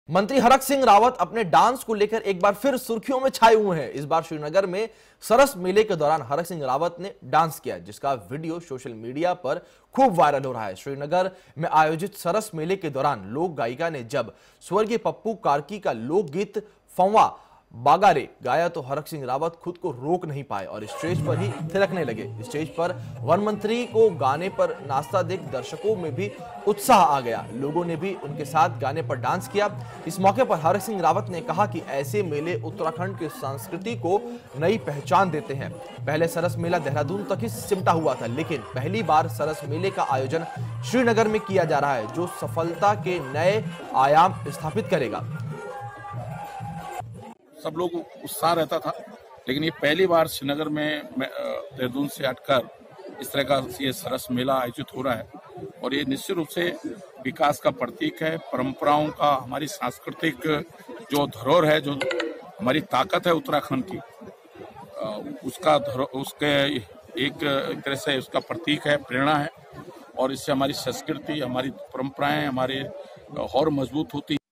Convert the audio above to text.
मंत्री हरक सिंह रावत अपने डांस को लेकर एक बार फिर सुर्खियों में छाए हुए हैं। इस बार श्रीनगर में सरस मेले के दौरान हरक सिंह रावत ने डांस किया, जिसका वीडियो सोशल मीडिया पर खूब वायरल हो रहा है। श्रीनगर में आयोजित सरस मेले के दौरान लोक गायिका ने जब स्वर्गीय पप्पू कार्की का लोकगीत फंवा बागारे गाया तो हरक सिंह रावत खुद को रोक नहीं पाए और स्टेज पर ही थिरकने लगे। स्टेज पर वन मंत्री को गाने पर नाचता देख दर्शकों में भी उत्साह आ गया। लोगों ने भी उनके साथ गाने पर डांस किया। इस मौके पर हरक सिंह रावत ने कहा कि ऐसे मेले उत्तराखंड की संस्कृति को नई पहचान देते हैं। पहले सरस मेला देहरादून तक ही सिमटा हुआ था, लेकिन पहली बार सरस मेले का आयोजन श्रीनगर में किया जा रहा है, जो सफलता के नए आयाम स्थापित करेगा। सब लोग उत्साह रहता था, लेकिन ये पहली बार श्रीनगर में देहरादून से हटकर इस तरह का ये सरस मेला आयोजित हो रहा है और ये निश्चित रूप से विकास का प्रतीक है। परंपराओं का, हमारी सांस्कृतिक जो धरोहर है, जो हमारी ताकत है उत्तराखंड की, उसके एक तरह से उसका प्रतीक है, प्रेरणा है और इससे हमारी संस्कृति, हमारी परंपराएं हमारे और मजबूत होती